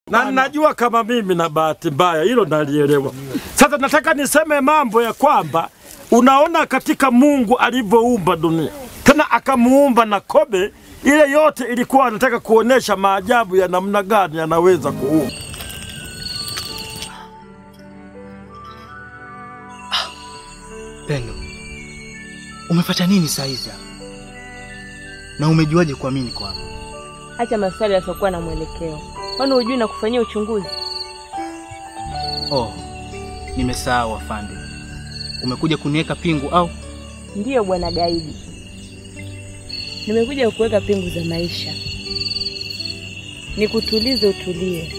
Na najua kama mimi na bahati mbaya, hilo nalielewa. Sasa nataka niseme mambo ya kwamba unaona katika Mungu alivyoumba dunia, tena akamuumba na kobe, ile yote ilikuwa anataka kuonesha maajabu ya namna gani anaweza kuumba. Pendo, umefuata nini saizi? Na umejuaje kuamini kwangu? Acha maswali yasiokuwa na mwelekeo. Kwani hujui na kufanyia uchunguzi? Oh, nimesahau afande. Umekuja kuniweka pingu au? Ndiyo bwana gaidi. Nimekuja kuweka pingu za maisha. Nikutulize utulie.